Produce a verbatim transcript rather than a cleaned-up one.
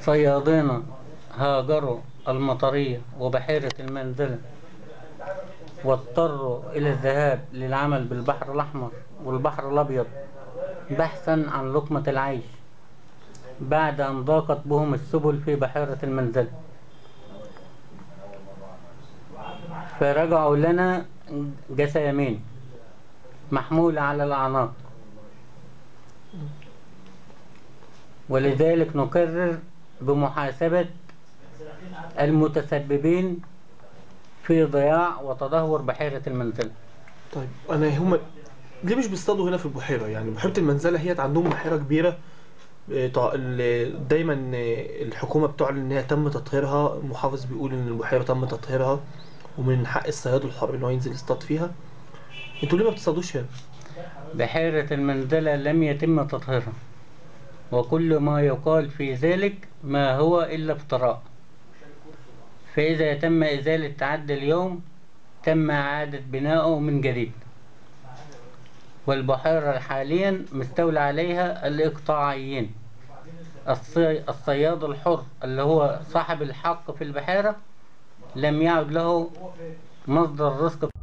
صيادين هاجروا المطرية وبحيرة المنزلة، واضطروا إلى الذهاب للعمل بالبحر الأحمر والبحر الأبيض بحثا عن لقمة العيش، بعد أن ضاقت بهم السبل في بحيرة المنزلة، فرجعوا لنا جسامين محمولة على الأعناق. ولذلك نكرر بمحاسبة المتسببين في ضياع وتدهور بحيرة المنزلة. طيب انا هم ليه مش بيصطادوا هنا في البحيره؟ يعني بحيره المنزله هي عندهم بحيره كبيره، آه، طا- ال- دايما آه، الحكومه بتعلن ان هي تم تطهيرها، المحافظ بيقول ان البحيره تم تطهيرها ومن حق الصياد الحر ان هو ينزل يصطاد فيها. انتوا ليه ما بتصطادوش هنا؟ بحيرة المنزلة لم يتم تطهيرها، وكل ما يقال في ذلك ما هو إلا افتراء. فإذا تم إزالة تعدي اليوم تم إعادة بناؤه من جديد، والبحيرة حاليا مستولى عليها الإقطاعيين. الصي... الصياد الحر اللي هو صاحب الحق في البحيرة لم يعد له مصدر رزق.